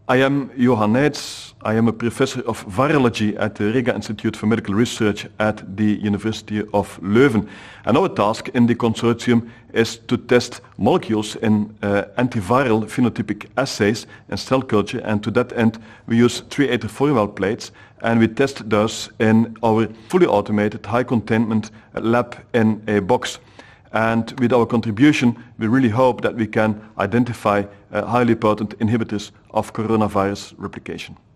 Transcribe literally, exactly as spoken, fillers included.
I am Johan Nijts. I am a professor of virology at the Rega Institute for Medical Research at the University of Leuven. And our task in the consortium is to test molecules in uh, antiviral phenotypic assays and cell culture. And to that end, we use three atrial plates and we test those in our fully automated high containment lab in a box. And with our contribution, we really hope that we can identify uh, highly potent inhibitors of coronavirus replication.